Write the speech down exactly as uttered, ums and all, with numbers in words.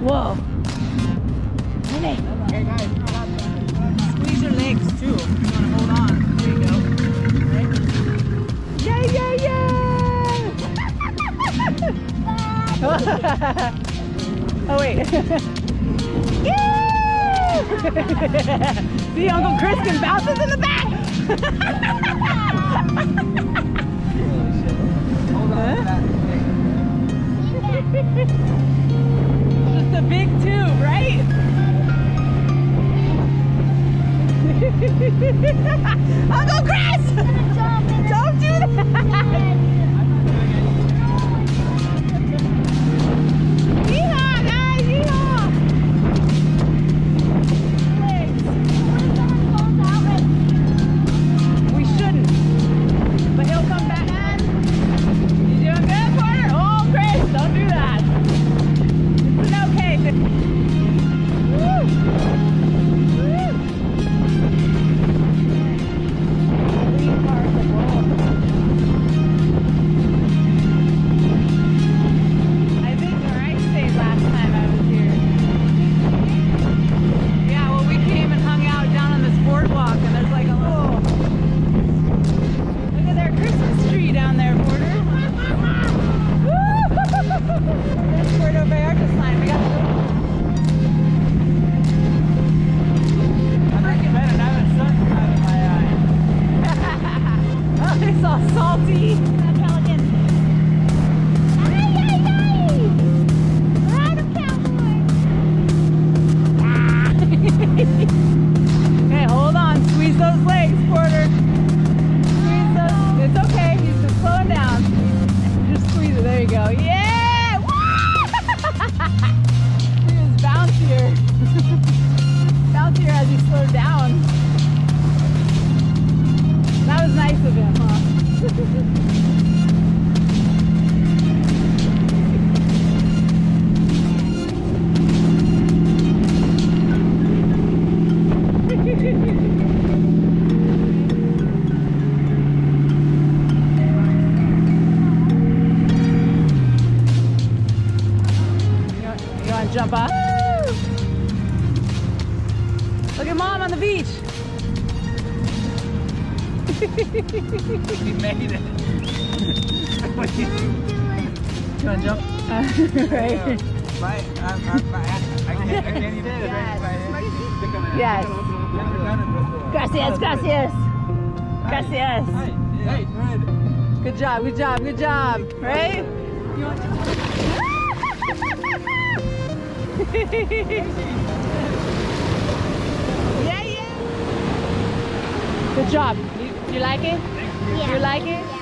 Whoa. Hey, Hey guys, Squeeze your legs too. If you want to hold on. There you go. Right? yeah, yeah, yeah. Oh wait. Yeah! See, Uncle Chris can bounce us in the back. hold on to that thing. Just a big tube, right? Uncle Chris! Don't do that! Yeehaw, guys! Yeehaw! We shouldn't. But he'll come back. You doing good, Porter? Oh, Chris, don't do that. It's an okay thing. Woo! Woo! Green cars are roll. I think where I stayed last time I was here. Yeah, well, we came and hung out down on this boardwalk, and there's like a little. Look at their Christmas tree down there, Porter. There's Puerto Vallarta sign. We got to go. I recommend it. I have a sun out of my eye. Oh, it's all salty. Okay, hold on. Squeeze those legs, Porter. Squeeze those. It's okay. He's just slowing down. Just squeeze it. There you go. Yeah! Woo! He was bouncier. Bouncier as he slowed down. That was nice of him, huh? You want to jump off? Look at Mom on the beach. We made it. You want to jump? Uh, right. Right. I'm, I'm, I, I can't, I can't even do it. Yes. Never done it before. Gracias, gracias. Gracias. Hey, hey, Fred. Good job, good job, good job. Right? You want to... Yeah, yeah. Good job. You, you like it? Yeah. You like it?